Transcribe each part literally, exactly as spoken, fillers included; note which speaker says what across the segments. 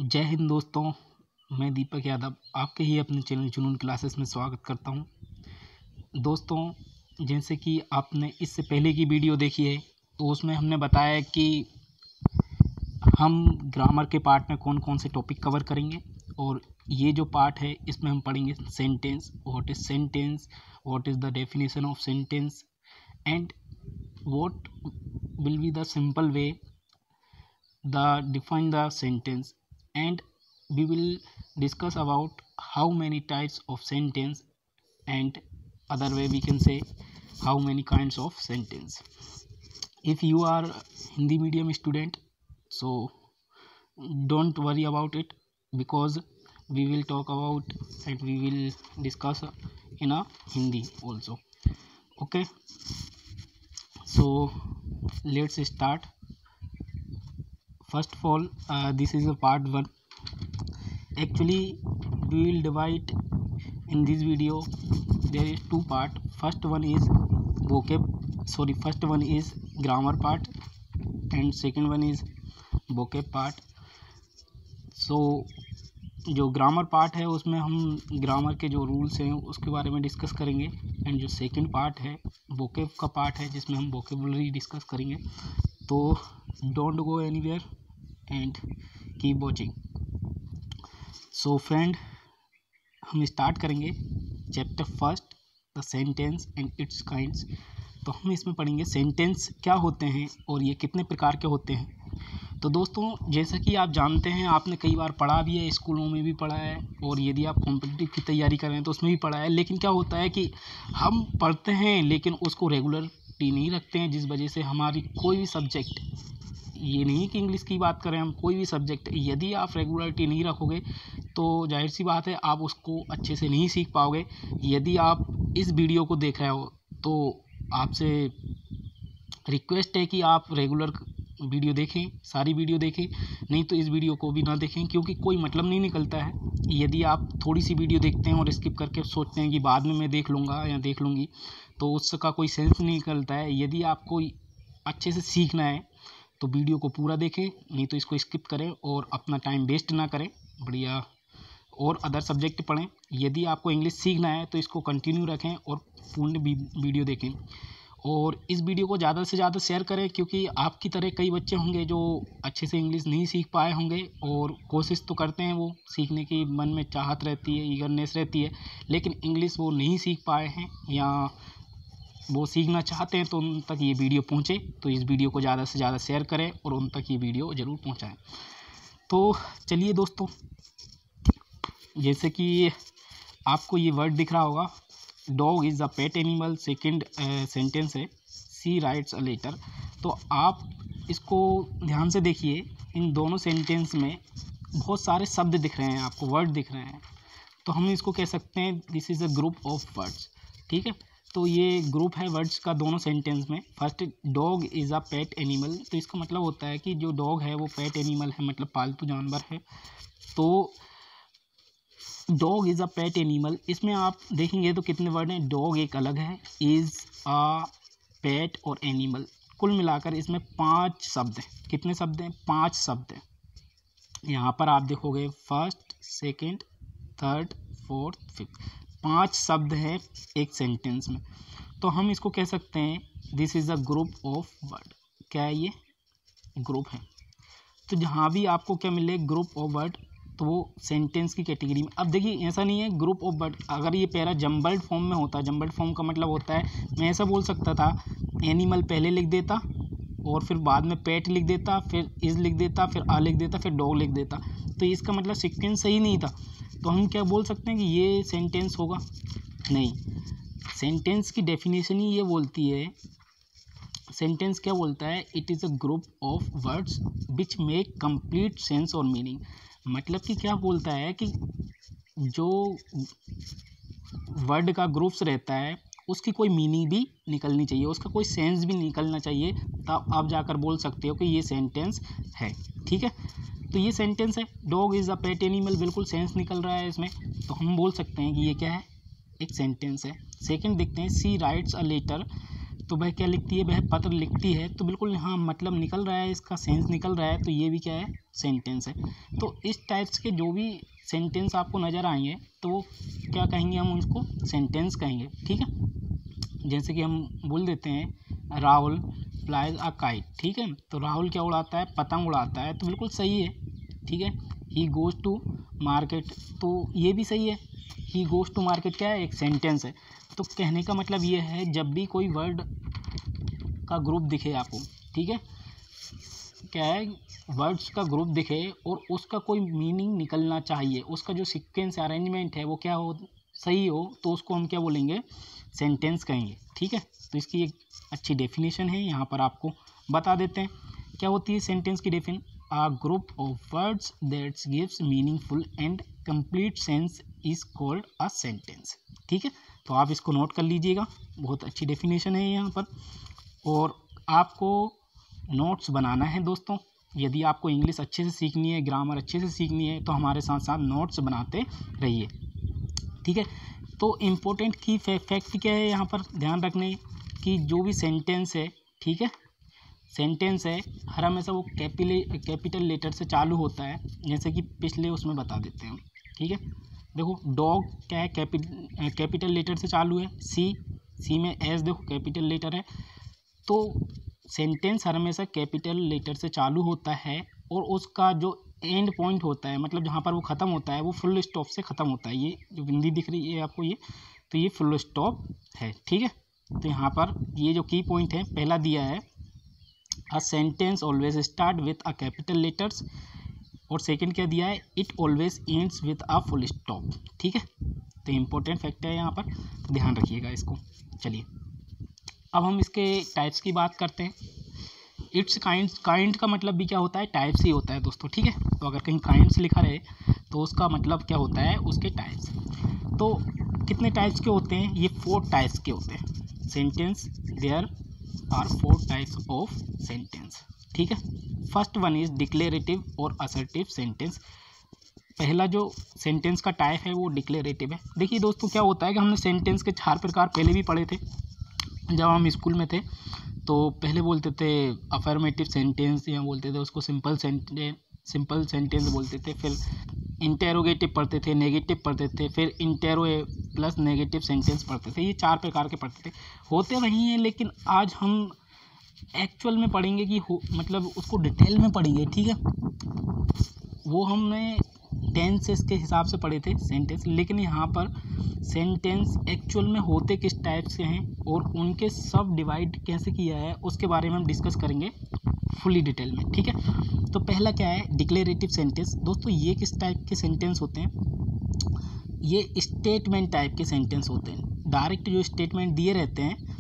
Speaker 1: जय हिंद दोस्तों, मैं दीपक यादव आपके ही अपने चैनल जुनून क्लासेस में स्वागत करता हूं। दोस्तों, जैसे कि आपने इससे पहले की वीडियो देखी है तो उसमें हमने बताया कि हम ग्रामर के पार्ट में कौन कौन से टॉपिक कवर करेंगे, और ये जो पार्ट है इसमें हम पढ़ेंगे sentence, what is sentence, what is the definition of sentence, and what will be the simple way the define the sentence, and we will discuss about how many types of sentence, and other way we can say how many kinds of sentence. If you are Hindi medium student, so don't worry about it, because we will talk about and we will discuss in a Hindi also. Okay, so let's start. First of all, uh, this is a part one. Actually, we will divide in this video. There is two part. First one is vocab. Sorry, first one is grammar part, and second one is vocab part. So, जो grammar part है उसमें हम grammar के जो rules हैं उसके बारे में डिस्कस करेंगे, एंड जो सेकंड पार्ट है वोकेब का पार्ट है जिसमें हम वोकेबुलरी डिस्कस करेंगे. तो don't go anywhere and keep watching. So friend, हम स्टार्ट करेंगे chapter first, the sentence and its kinds. तो हम इसमें पढ़ेंगे सेंटेंस क्या होते हैं और ये कितने प्रकार के होते हैं. तो दोस्तों, जैसा कि आप जानते हैं, आपने कई बार पढ़ा भी है, स्कूलों में भी पढ़ा है, और यदि आप कॉम्पिटिटिव की तैयारी कर रहे हैं तो उसमें भी पढ़ा है. लेकिन क्या होता है कि हम पढ़ते हैं लेकिन उसको रेगुलरिटी नहीं रखते हैं, जिस वजह से हमारी कोई भी सब्जेक्ट, ये नहीं कि इंग्लिश की बात करें, हम कोई भी सब्जेक्ट यदि आप रेगुलरिटी नहीं रखोगे तो जाहिर सी बात है आप उसको अच्छे से नहीं सीख पाओगे. यदि आप इस वीडियो को देख रहे हो तो आपसे रिक्वेस्ट है कि आप रेगुलर वीडियो देखें, सारी वीडियो देखें, नहीं तो इस वीडियो को भी ना देखें, क्योंकि कोई मतलब नहीं निकलता है. यदि आप थोड़ी सी वीडियो देखते हैं और स्किप करके सोचते हैं कि बाद में मैं देख लूँगा या देख लूँगी, तो उसका कोई सेंस नहीं निकलता है. यदि आपको अच्छे से सीखना है तो वीडियो को पूरा देखें, नहीं तो इसको स्किप करें और अपना टाइम वेस्ट ना करें, बढ़िया और अदर सब्जेक्ट पढ़ें. यदि आपको इंग्लिश सीखना है तो इसको कंटिन्यू रखें और पूर्ण वीडियो देखें, और इस वीडियो को ज़्यादा से ज़्यादा शेयर करें, क्योंकि आपकी तरह कई बच्चे होंगे जो अच्छे से इंग्लिश नहीं सीख पाए होंगे, और कोशिश तो करते हैं, वो सीखने की मन में चाहत रहती है, ईगरनेस रहती है, लेकिन इंग्लिश वो नहीं सीख पाए हैं या वो सीखना चाहते हैं, तो उन तक ये वीडियो पहुँचे. तो इस वीडियो को ज़्यादा से ज़्यादा शेयर करें और उन तक ये वीडियो ज़रूर पहुँचाएँ. तो चलिए दोस्तों, जैसे कि आपको ये वर्ड दिख रहा होगा, dog is a pet animal. Second sentence है सी राइट्स अ लेटर. तो आप इसको ध्यान से देखिए, इन दोनों सेंटेंस में बहुत सारे शब्द दिख रहे हैं, आपको वर्ड दिख रहे हैं. तो हम इसको कह सकते हैं this is a group of words. ठीक है, तो ये ग्रुप है वर्ड्स का दोनों सेंटेंस में. First, dog is a pet animal. तो इसका मतलब होता है कि जो डॉग है वो पेट एनिमल है, मतलब पालतू जानवर है. तो dog is a pet animal, इसमें आप देखेंगे तो कितने वर्ड हैं. डॉग एक अलग है, इज़ अ, पेट और एनिमल, कुल मिलाकर इसमें पांच शब्द हैं. कितने शब्द हैं? पांच शब्द हैं. यहाँ पर आप देखोगे first, second, third, fourth, fifth, पांच शब्द हैं एक सेंटेंस में. तो हम इसको कह सकते हैं this is a group of word. क्या है ये? ग्रुप है. तो जहाँ भी आपको क्या मिले ग्रुप ऑफ वर्ड, तो वो सेंटेंस की कैटेगरी में. अब देखिए, ऐसा नहीं है ग्रुप ऑफ वर्ड, अगर ये पैरा जम्बल्ड फॉर्म में होता, जम्बल्ड फॉर्म का मतलब होता है, मैं ऐसा बोल सकता था एनिमल पहले लिख देता और फिर बाद में पेट लिख देता, फिर इज़ लिख देता, फिर आ लिख देता, फिर डॉग लिख देता. तो इसका मतलब सीक्वेंस सही नहीं था. तो हम क्या बोल सकते हैं कि ये सेंटेंस होगा? नहीं. सेंटेंस की डेफिनेशन ही ये बोलती है, सेंटेंस क्या बोलता है, it is a group of words which make complete sense और मीनिंग. मतलब कि क्या बोलता है कि जो वर्ड का ग्रुप्स रहता है उसकी कोई मीनिंग भी निकलनी चाहिए, उसका कोई सेंस भी निकलना चाहिए, तब आप जाकर बोल सकते हो कि ये सेंटेंस है. ठीक है, तो ये सेंटेंस है, dog is a pet animal, बिल्कुल सेंस निकल रहा है इसमें. तो हम बोल सकते हैं कि ये क्या है, एक सेंटेंस है. सेकंड देखते हैं सी राइट्स अ लेटर. तो वह क्या लिखती है, वह पत्र लिखती है। तो बिल्कुल हाँ मतलब निकल रहा है, इसका सेंस निकल रहा है, तो ये भी क्या है, सेंटेंस है। तो इस टाइप्स के जो भी सेंटेंस आपको नज़र आएंगे तो वो क्या कहेंगे, हम उसको सेंटेंस कहेंगे, ठीक है। जैसे कि हम बोल देते हैं राहुल फ्लाइज अ काइट, ठीक है। तो राहुल क्या उड़ाता है, पतंग उड़ाता है, तो बिल्कुल सही है, ठीक है। ही गोज़ टू मार्केट, तो ये भी सही है। ही गोज़ टू मार्केट क्या है, एक सेंटेंस है। तो कहने का मतलब ये है, जब भी कोई वर्ड का ग्रुप दिखे आपको, ठीक है, क्या है, वर्ड्स का ग्रुप दिखे और उसका कोई मीनिंग निकलना चाहिए, उसका जो सीक्वेंस अरेंजमेंट है वो क्या हो, सही हो, तो उसको हम क्या बोलेंगे, सेंटेंस कहेंगे, ठीक है। तो इसकी एक अच्छी डेफिनेशन है, यहाँ पर आपको बता देते हैं क्या होती है सेंटेंस की डेफिन। A group of words that gives meaningful and complete sense is called a sentence, ठीक है। तो आप इसको नोट कर लीजिएगा, बहुत अच्छी डेफिनेशन है यहाँ पर। और आपको नोट्स बनाना है दोस्तों, यदि आपको इंग्लिश अच्छे से सीखनी है, ग्रामर अच्छे से सीखनी है, तो हमारे साथ साथ नोट्स बनाते रहिए, ठीक है। तो इम्पोर्टेंट की फैक्ट क्या है यहाँ पर ध्यान रखने कि जो भी सेंटेंस है, ठीक है, सेंटेंस है हर हमेशा वो कैपिटल कैपिटल लेटर से चालू होता है, जैसे कि पिछले उसमें बता देते हैं, ठीक है। देखो डॉग क्या है, कैपिटल कैपिटल लेटर से चालू है। सी सी में एस देखो कैपिटल लेटर है। तो सेंटेंस हर हमेशा कैपिटल लेटर से चालू होता है और उसका जो एंड पॉइंट होता है, मतलब जहाँ पर वो ख़त्म होता है, वो फुल स्टॉप से ख़त्म होता है। ये जो बिंदी दिख रही है आपको ये, तो ये फुल स्टॉप है, ठीक है। तो यहाँ पर ये जो की पॉइंट है पहला दिया है, a sentence always start with a capital letters, और सेकंड क्या दिया है, it always ends with a full stop, ठीक है। तो इम्पोर्टेंट फैक्ट है यहाँ पर, ध्यान रखिएगा इसको। चलिए अब हम इसके टाइप्स की बात करते हैं। इट्स काइंड, काइंड का मतलब भी क्या होता है, टाइप्स ही होता है दोस्तों, ठीक है। तो अगर कहीं काइंड्स लिखा रहे तो उसका मतलब क्या होता है, उसके टाइप्स। तो कितने टाइप्स के होते हैं, ये फोर टाइप्स के होते हैं sentence. There are four types of sentence, ठीक है। फर्स्ट वन इज डिक्लेरेटिव और असर्टिव सेंटेंस। पहला जो सेंटेंस का टाइप है वो डिक्लेरेटिव है। देखिए दोस्तों क्या होता है कि हमने सेंटेंस के चार प्रकार पहले भी पढ़े थे जब हम स्कूल में थे। तो पहले बोलते थे अफर्मेटिव सेंटेंस, या बोलते थे उसको सिंपल सेंटेंस, सिंपल सेंटेंस बोलते थे। फिर इंटेरोगेटिव पढ़ते थे, नेगेटिव पढ़ते थे, फिर इंटेरो प्लस नेगेटिव सेंटेंस पढ़ते थे। ये चार प्रकार के पढ़ते थे, होते वही हैं, लेकिन आज हम एक्चुअल में पढ़ेंगे कि हो मतलब उसको डिटेल में पढ़ेंगे, ठीक है। वो हमने टेंसेस के हिसाब से पढ़े थे सेंटेंस, लेकिन यहाँ पर सेंटेंस एक्चुअल में होते किस टाइप से हैं और उनके सब डिवाइड कैसे किया है उसके बारे में हम डिस्कस करेंगे फुली डिटेल में, ठीक है। तो पहला क्या है, डिक्लेरेटिव सेंटेंस। दोस्तों ये किस टाइप के सेंटेंस होते हैं, ये स्टेटमेंट टाइप के सेंटेंस होते हैं। डायरेक्ट जो स्टेटमेंट दिए रहते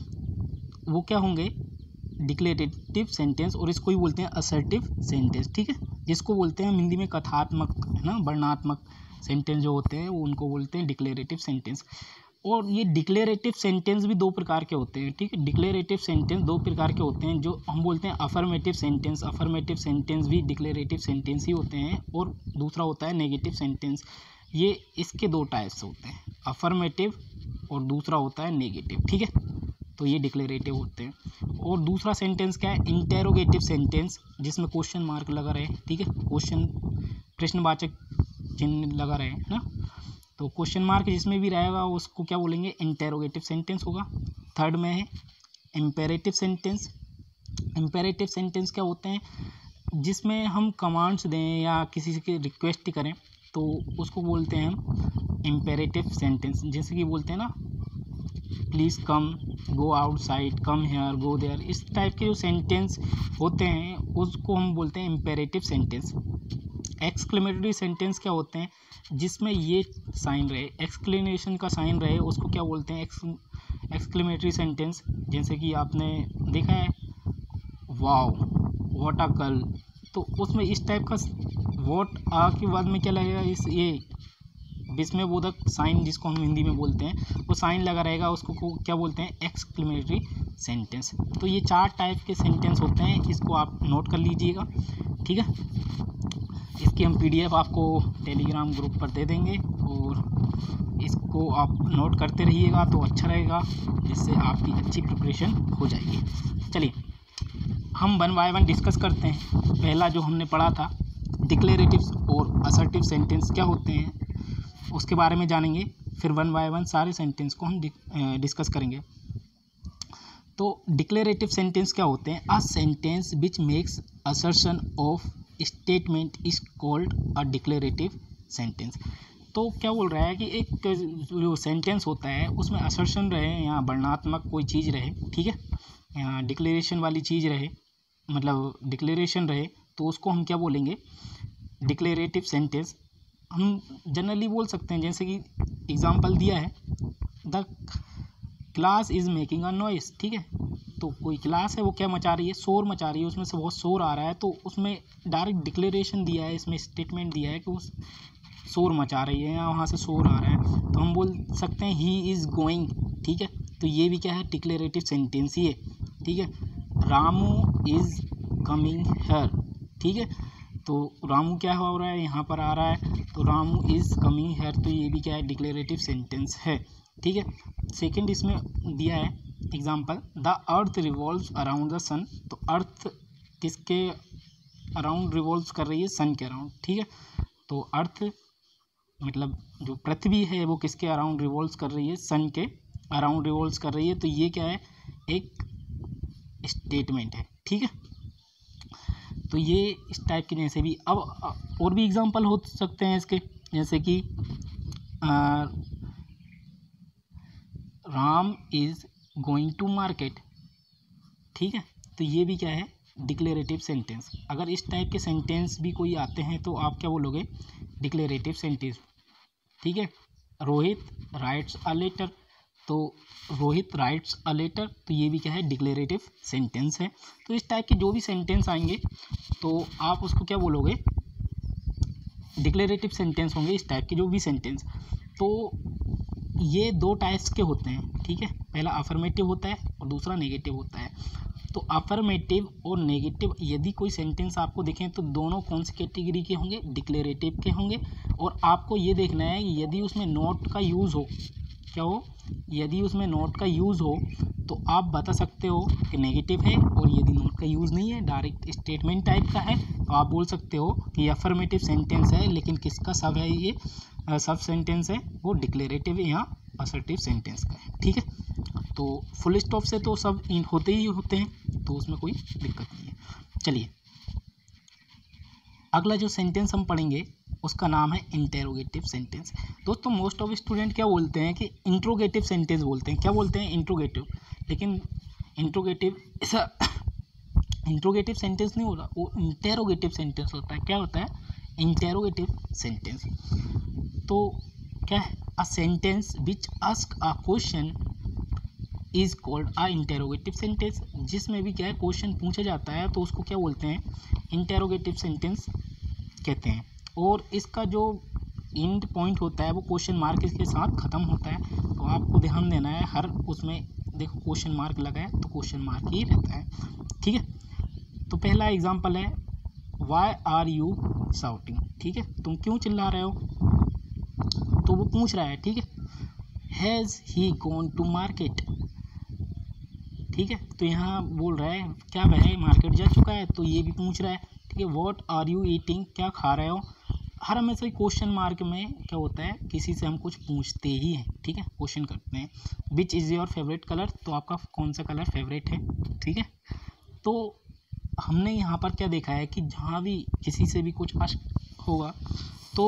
Speaker 1: हैं वो क्या होंगे, डिक्लेरेटिव सेंटेंस। और इसको ही बोलते हैं असर्टिव सेंटेंस, ठीक है, जिसको बोलते हैं हम हिंदी में कथात्मक, है ना, वर्णनात्मक सेंटेंस जो होते हैं वो उनको बोलते हैं डिक्लेरेटिव सेंटेंस। और ये डिक्लेरेटिव सेंटेंस भी दो प्रकार के होते हैं, ठीक है। डिक्लेरेटिव सेंटेंस दो प्रकार के होते हैं, जो हम बोलते हैं अफर्मेटिव सेंटेंस। अफर्मेटिव सेंटेंस भी डिक्लेरेटिव सेंटेंस ही होते हैं। और दूसरा होता है नेगेटिव सेंटेंस। ये इसके दो टाइप्स होते हैं, अफर्मेटिव और दूसरा होता है नेगेटिव, ठीक है। तो ये डिक्लेरेटिव होते हैं। और दूसरा सेंटेंस क्या है, इंटेरोगेटिव सेंटेंस, जिसमें क्वेश्चन मार्क लगा रहे, ठीक है, क्वेश्चन प्रश्नवाचक चिन्ह लगा रहे, है ना। तो क्वेश्चन मार्क जिसमें भी रहेगा उसको क्या बोलेंगे, इंटेरोगेटिव सेंटेंस होगा। थर्ड में है इम्पेरेटिव सेंटेंस। इम्पेरेटिव सेंटेंस क्या होते हैं, जिसमें हम कमांड्स दें या किसी से रिक्वेस्ट करें तो उसको बोलते हैं हम इम्पेरेटिव सेंटेंस। जैसे कि बोलते हैं ना, please come, go outside, come here, go there, इस टाइप के जो सेंटेंस होते हैं उसको हम बोलते हैं इम्पेरेटिव सेंटेंस। एक्सक्लेमेटरी सेंटेंस क्या होते हैं, जिसमें ये साइन रहे, एक्सक्लेमेशन का साइन रहे, उसको क्या बोलते हैं, एक्सक्लेमेटरी सेंटेंस। जैसे कि आपने देखा है वाओ, व्हाट अ गर्ल, तो उसमें इस टाइप का व्हाट आ के बाद में क्या लगेगा, इस ये विस्मयबोधक साइन जिसको हम हिंदी में बोलते हैं वो साइन लगा रहेगा, उसको को क्या बोलते हैं, एक्सक्लेमेटरी सेंटेंस। तो ये चार टाइप के सेंटेंस होते हैं, इसको आप नोट कर लीजिएगा, ठीक है। इसकी हम पीडीएफ आपको टेलीग्राम ग्रुप पर दे देंगे और इस को आप नोट करते रहिएगा तो अच्छा रहेगा, जिससे आपकी अच्छी प्रिपरेशन हो जाएगी। चलिए हम वन बाय वन डिस्कस करते हैं। पहला जो हमने पढ़ा था डिक्लेरेटिव्स और असर्टिव सेंटेंस क्या होते हैं उसके बारे में जानेंगे, फिर वन बाय वन सारे सेंटेंस को हम डिस्कस करेंगे। तो डिक्लेरेटिव सेंटेंस क्या होते हैं? A sentence which makes assertion of statement is called a declarative sentence. तो क्या बोल रहा है कि एक जो सेंटेंस होता है उसमें असर्शन रहे या वर्णनात्मक कोई चीज़ रहे, ठीक है, या डिक्लेरेशन वाली चीज़ रहे, मतलब डिक्लेरेशन रहे, तो उसको हम क्या बोलेंगे? Declarative sentence. हम जनरली बोल सकते हैं, जैसे कि एग्जांपल दिया है, the class is making a noise, ठीक है, तो कोई क्लास है वो क्या मचा रही है? शोर मचा रही है, उसमें से बहुत शोर आ रहा है, तो उसमें डायरेक्ट डिक्लेरेशन दिया है, इसमें स्टेटमेंट दिया है कि उस शोर मचा रही है या वहाँ से शोर आ रहा है, तो हम बोल सकते हैं ही इज़ गोइंग, ठीक है, तो ये भी क्या है? डिक्लेरेटिव सेंटेंस ही है, ठीक है। रामू इज़ कमिंग हेयर, ठीक है, तो रामू क्या हो रहा है? यहाँ पर आ रहा है, तो रामू इज़ कमिंग हेयर, तो ये भी क्या है? डिक्लेरेटिव सेंटेंस है, ठीक है। सेकंड इसमें दिया है example, the earth revolves around the sun, तो अर्थ किसके अराउंड रिवॉल्व्स कर रही है? सन के अराउंड, ठीक है, तो अर्थ मतलब जो पृथ्वी है वो किसके अराउंड रिवॉल्व्स कर रही है? सन के अराउंड रिवॉल्व्स कर रही है, तो ये क्या है? एक स्टेटमेंट है, ठीक है। तो ये इस टाइप के जैसे भी, अब और भी एग्जांपल हो सकते हैं इसके, जैसे कि ah, Ram is going to market, ठीक है, तो ये भी क्या है? Declarative sentence. अगर इस टाइप के सेंटेंस भी कोई आते हैं तो आप क्या बोलोगे? डिक्लेरेटिव सेंटेंस, ठीक है। रोहित राइट्स अ लेटर, तो रोहित राइट्स अ लेटर, तो ये भी क्या है? डिक्लेरेटिव सेंटेंस है। तो इस टाइप के जो भी सेंटेंस आएंगे तो आप उसको क्या बोलोगे? डिक्लेरेटिव सेंटेंस होंगे इस टाइप के जो भी सेंटेंस। तो ये दो टाइप्स के होते हैं, ठीक है, पहला अफर्मेटिव होता है और दूसरा नेगेटिव होता है। तो अफर्मेटिव और नेगेटिव यदि कोई सेंटेंस आपको दिखें तो दोनों कौन सी कैटेगरी के होंगे? डिक्लेरेटिव के होंगे। और आपको ये देखना है कि यदि उसमें नोट का यूज़ हो, क्या हो? यदि उसमें नोट का यूज़ हो तो आप बता सकते हो कि नेगेटिव है, और यदि नोट का यूज़ नहीं है, डायरेक्ट स्टेटमेंट टाइप का है, तो आप बोल सकते हो कि अफर्मेटिव सेंटेंस है, लेकिन किसका सब है? ये सब सेंटेंस है वो डिक्लेरेटिव या असर्टिव सेंटेंस का है, ठीक है। तो फुल स्टॉप से तो सब इन होते ही होते हैं, तो उसमें कोई दिक्कत नहीं है। चलिए अगला जो सेंटेंस हम पढ़ेंगे उसका नाम है इंटेरोगेटिव सेंटेंस। दोस्तों मोस्ट ऑफ स्टूडेंट क्या बोलते हैं कि इंट्रोगेटिव सेंटेंस बोलते हैं, क्या बोलते हैं? इंट्रोगेटिव, लेकिन इंट्रोगेटिव ऐसा इंट्रोगेटिव सेंटेंस नहीं होता, वो इंटेरोगेटिव सेंटेंस होता है। क्या होता है? Interrogative sentence. तो क्या है? A sentence which ask a question is called a interrogative sentence. जिसमें भी क्या है? क्वेश्चन पूछा जाता है तो उसको क्या बोलते हैं? इंटेरोगेटिव सेंटेंस कहते हैं। और इसका जो एंड पॉइंट होता है वो क्वेश्चन मार्क इसके साथ ख़त्म होता है, तो आपको ध्यान देना है हर उसमें। देखो क्वेश्चन मार्क लगा है तो क्वेश्चन मार्क ही रहता है, ठीक है। तो पहला एग्जांपल है वाई आर यू शाउटिंग, ठीक है, तुम क्यों चिल्ला रहे हो? तो वो पूछ रहा है, ठीक है, has he gone to market, ठीक है, तो यहाँ बोल रहा है क्या वह मार्केट जा चुका है, तो ये भी पूछ रहा है, ठीक है। व्हाट आर यू ईटिंग, क्या खा रहे हो? हर हमेशा क्वेश्चन मार्क में क्या होता है? किसी से हम कुछ पूछते ही हैं, ठीक है, क्वेश्चन करते हैं। Which is your favourite colour, तो आपका कौन सा कलर फेवरेट है, ठीक है। तो हमने यहाँ पर क्या देखा है कि जहाँ भी किसी से भी कुछ आस्क होगा तो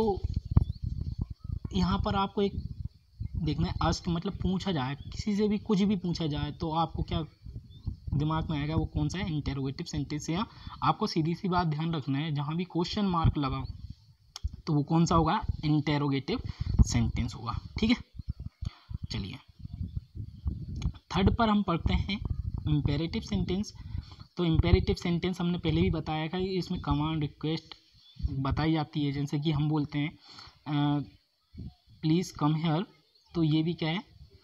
Speaker 1: यहाँ पर आपको एक देखना है, आस्क मतलब पूछा जाए, किसी से भी कुछ भी पूछा जाए तो आपको क्या दिमाग में आएगा? वो कौन सा है? Interrogative sentence. या आपको सीधी सी बात ध्यान रखना है, जहाँ भी क्वेश्चन मार्क लगा तो वो कौन सा होगा? इंटेरोगेटिव सेंटेंस होगा, ठीक है। चलिए थर्ड पर हम पढ़ते हैं इम्पेरेटिव सेंटेंस। तो इम्पेरेटिव सेंटेंस हमने पहले भी बताया था, इसमें कमांड रिक्वेस्ट बताई जाती है, जैसे कि हम बोलते हैं प्लीज़ कम हियर, तो ये भी क्या है?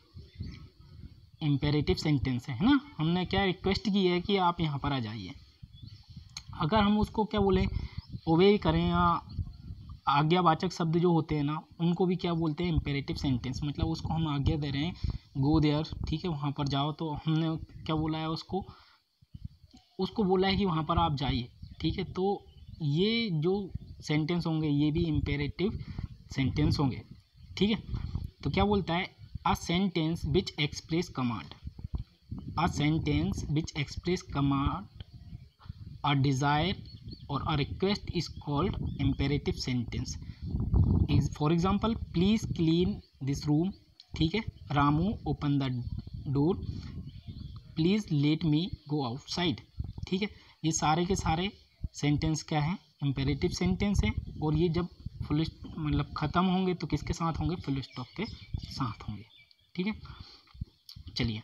Speaker 1: इम्पेरेटिव सेंटेंस है ना। हमने क्या रिक्वेस्ट की है कि आप यहाँ पर आ जाइए। अगर हम उसको क्या बोलें, ओबे करें या आज्ञावाचक शब्द जो होते हैं ना उनको भी क्या बोलते हैं, इम्पेरेटिव सेंटेंस। मतलब उसको हम आज्ञा दे रहे हैं, गो देयर, ठीक है, वहाँ पर जाओ, तो हमने क्या बोला है उसको उसको बोला है कि वहाँ पर आप जाइए, ठीक है। तो ये जो सेंटेंस होंगे ये भी इम्पेरेटिव सेंटेंस होंगे, ठीक है। तो क्या बोलता है, a sentence which express command, a sentence which express command, a desire और a request is called imperative sentence. For example, please clean this room, ठीक है, Ramu open the door, please let me go outside, ठीक है। ये सारे के सारे sentence क्या हैं, इम्पेरेटिव सेंटेंस हैं। और ये जब फुल मतलब ख़त्म होंगे तो किसके साथ होंगे, फुल स्टॉप के साथ होंगे, ठीक है। चलिए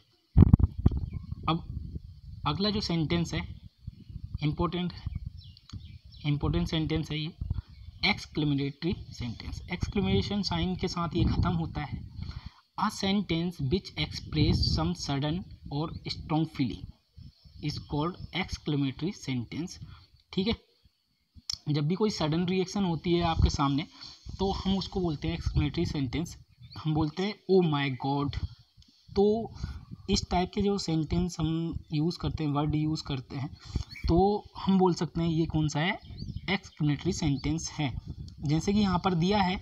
Speaker 1: अब अगला जो सेंटेंस है इम्पोर्टेंट इम्पोर्टेंट सेंटेंस है ये एक्सक्लेमेटरी सेंटेंस। एक्सक्लेमेशन साइन के साथ ये ख़त्म होता है। A sentence which express some sudden और strong feeling is called exclamatory sentence, ठीक है। जब भी कोई सडन रिएक्शन होती है आपके सामने तो हम उसको बोलते हैं एक्सक्लेमेटरी सेंटेंस। हम बोलते हैं ओ माय गॉड। तो इस टाइप के जो सेंटेंस हम यूज़ करते हैं, वर्ड यूज़ करते हैं, तो हम बोल सकते हैं ये कौन सा है, एक्सक्लेमेटरी सेंटेंस है। जैसे कि यहाँ पर दिया है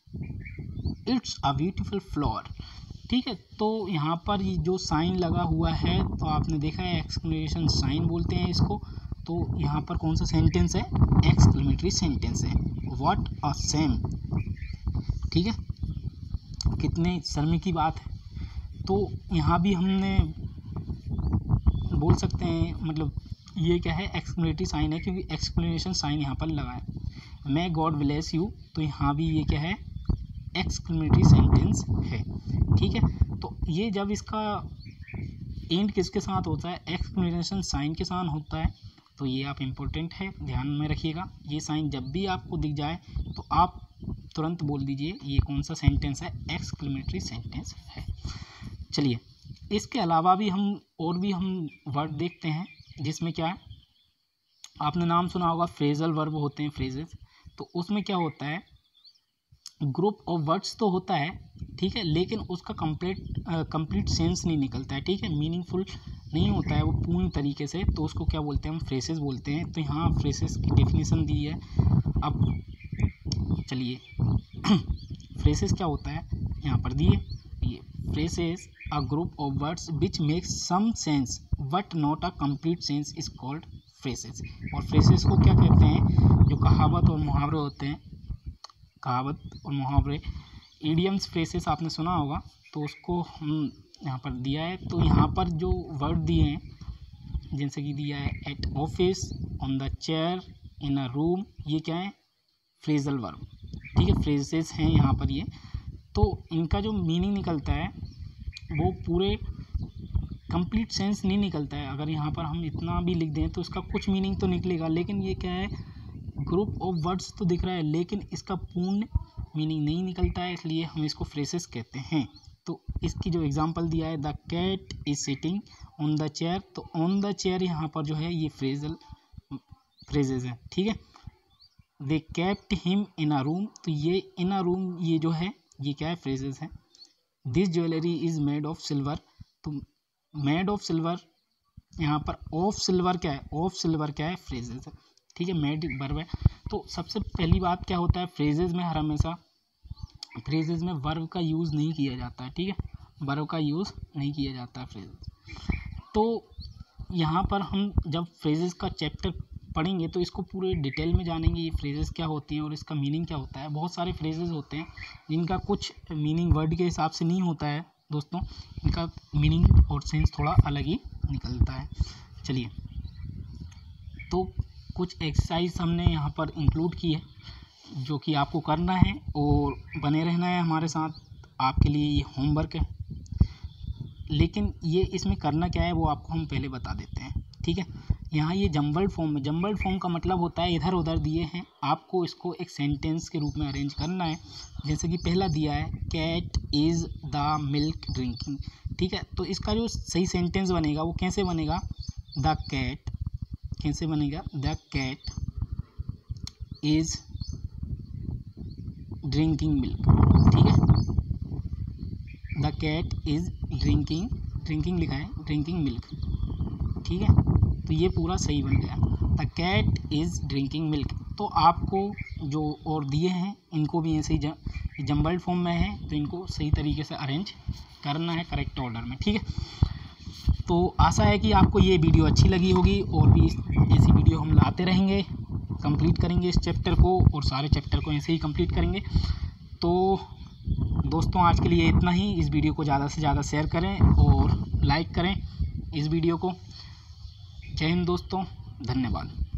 Speaker 1: इट्स अ ब्यूटीफुल फ्लावर, ठीक है। तो यहाँ पर ये जो साइन लगा हुआ है तो आपने देखा है एक्सक्लेमेशन साइन बोलते हैं इसको। तो यहाँ पर कौन सा सेंटेंस है, एक्सक्लेमेटरी सेंटेंस है। व्हाट अ सेम, ठीक है, कितने शर्म की बात है। तो यहाँ भी हमने बोल सकते हैं, मतलब ये क्या है, एक्सक्लेमेटरी साइन है क्योंकि एक्सक्लेमेशन साइन यहाँ पर लगा है। मे गॉड ब्लेस यू, तो यहाँ भी ये क्या है, एक्सक्लेमेटरी सेंटेंस है, ठीक है। तो ये जब इसका एंड किसके साथ होता है, एक्सक्लेमेशन साइन के साथ होता है। तो ये आप इम्पोर्टेंट है, ध्यान में रखिएगा। ये साइन जब भी आपको दिख जाए तो आप तुरंत बोल दीजिए ये कौन सा सेंटेंस है, एक्सक्लेमेटरी सेंटेंस है। चलिए इसके अलावा भी हम और भी हम वर्ड देखते हैं जिसमें क्या है, आपने नाम सुना होगा फ्रेजल वर्ब होते हैं, फ्रेजेस। तो उसमें क्या होता है, ग्रुप ऑफ वर्ड्स तो होता है, ठीक है, लेकिन उसका कंप्लीट कंप्लीट सेंस नहीं निकलता है, ठीक है, मीनिंगफुल नहीं होता है वो पूर्ण तरीके से। तो उसको क्या बोलते हैं, हम फ्रेसेस बोलते हैं। तो यहाँ फ्रेसेस की डेफिनेशन दी है। अब चलिए फ्रेसेस क्या होता है यहाँ पर दिए, ये phrases a group of words which makes some sense but not a complete sense is called phrases. और फ्रेसेस को क्या कहते हैं, जो कहावत और मुहावरे होते हैं, कहावत और मुहावरे, इडियम्स, फ्रेसेस आपने सुना होगा, तो उसको हम यहाँ पर दिया है। तो यहाँ पर जो वर्ड दिए हैं जैसे कि दिया है at office, on the chair, in a room, ये क्या है, फ्रेजल वर्ब, ठीक है, फ्रेजेस हैं यहाँ पर ये। तो इनका जो मीनिंग निकलता है वो पूरे कंप्लीट सेंस नहीं निकलता है। अगर यहाँ पर हम इतना भी लिख दें तो इसका कुछ मीनिंग तो निकलेगा, लेकिन ये क्या है, ग्रुप ऑफ वर्ड्स तो दिख रहा है लेकिन इसका पूर्ण मीनिंग नहीं निकलता है, इसलिए हम इसको फ्रेसेस कहते हैं। तो इसकी जो एग्जांपल दिया है, the cat is sitting on the chair, तो ऑन द चेयर यहाँ पर जो है ये फ्रेजल फ्रेजेस है, ठीक है। They kept him in a room, तो ये इन अ रूम ये जो है ये क्या है, फ्रेजेस है। This jewellery is made of silver, तो मेड ऑफ सिल्वर यहाँ पर ऑफ सिल्वर क्या है, ऑफ सिल्वर क्या है, फ्रेजेस है, ठीक है, मेड वर्ब है। तो सबसे पहली बात क्या होता है, फ्रेजेस में हर हमेशा फ्रेजेस में वर्ब का यूज़ नहीं किया जाता है, ठीक है, वर्ब का यूज़ नहीं किया जाता है फ्रेजेस। तो यहाँ पर हम जब फ्रेजेस का चैप्टर पढ़ेंगे तो इसको पूरे डिटेल में जानेंगे, ये फ्रेजेस क्या होती हैं और इसका मीनिंग क्या होता है। बहुत सारे फ्रेजेस होते हैं जिनका कुछ मीनिंग वर्ड के हिसाब से नहीं होता है दोस्तों, इनका मीनिंग और सेंस थोड़ा अलग ही निकलता है। चलिए तो कुछ एक्सरसाइज हमने यहाँ पर इंक्लूड की है जो कि आपको करना है और बने रहना है हमारे साथ, आपके लिए ये होमवर्क है। लेकिन ये इसमें करना क्या है वो आपको हम पहले बता देते हैं, ठीक है। यहाँ ये जम्बल्ड फॉर्म में, जम्बल्ड फॉर्म का मतलब होता है इधर उधर दिए हैं, आपको इसको एक सेंटेंस के रूप में अरेंज करना है। जैसे कि पहला दिया है cat is the milk drinking, ठीक है, तो इसका जो सही सेंटेंस बनेगा वो कैसे बनेगा, द कैट, कैसे बनेगा, the cat is drinking milk, ठीक है। The cat is drinking, drinking लिखा है, ड्रिंकिंग मिल्क, ठीक है। तो ये पूरा सही बन गया, the cat is drinking milk. तो आपको जो और दिए हैं इनको भी ऐसे ही जम्बल्ड फॉर्म में है, तो इनको सही तरीके से अरेंज करना है करेक्ट ऑर्डर में, ठीक है। तो आशा है कि आपको ये वीडियो अच्छी लगी होगी, और भी ऐसी वीडियो हम लाते रहेंगे, कंप्लीट करेंगे इस चैप्टर को, और सारे चैप्टर को ऐसे ही कंप्लीट करेंगे। तो दोस्तों आज के लिए इतना ही। इस वीडियो को ज़्यादा से ज़्यादा शेयर करें और लाइक करें इस वीडियो को। जय हिंद दोस्तों, धन्यवाद।